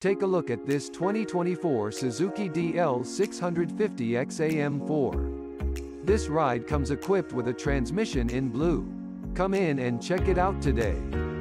Take a look at this 2024 Suzuki Dl650xam4. This ride comes equipped with a transmission in blue. Come in and check it out today.